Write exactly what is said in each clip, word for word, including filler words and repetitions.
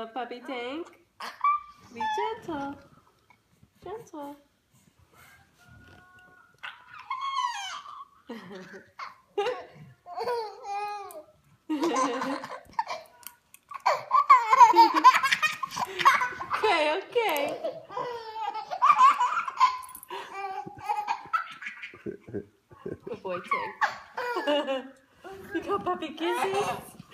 go, Puppy Tank. Be gentle. Gentle. Okay, okay. Good boy, Tank. You got puppy kisses?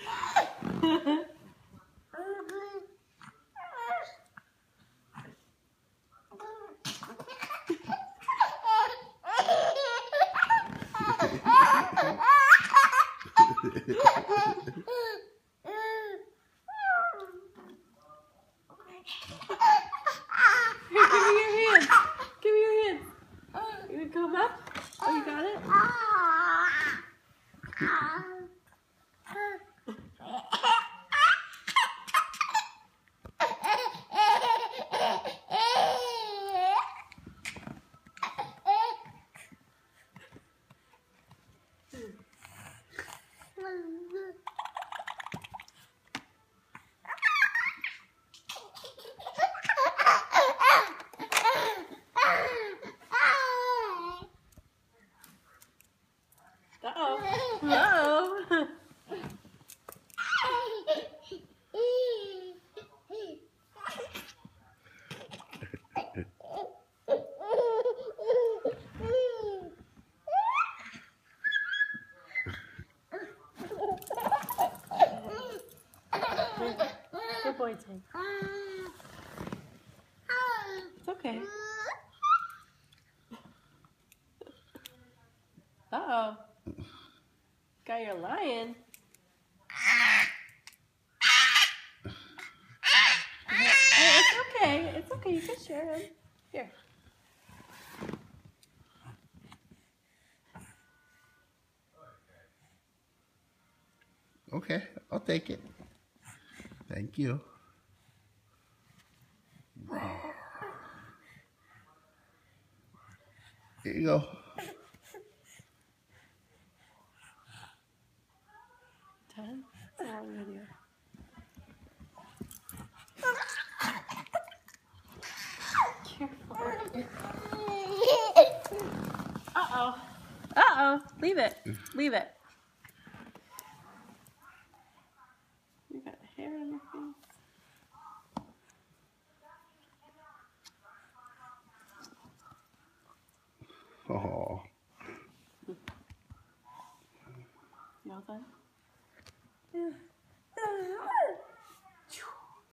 Here, give me your hands. Give me your hands. You gonna come up? Oh, you got it? Uh-oh. Uh-oh. Good boy, Tank. It's okay. Uh-oh. Got your lion. Hey, it's okay. It's okay. You can share him. Here. Okay, I'll take it. Thank you. Here you go. Ten. It's a long video. Careful. Uh-oh. Uh-oh. Leave it. Leave it. You got hair on your face. Oh. You all done?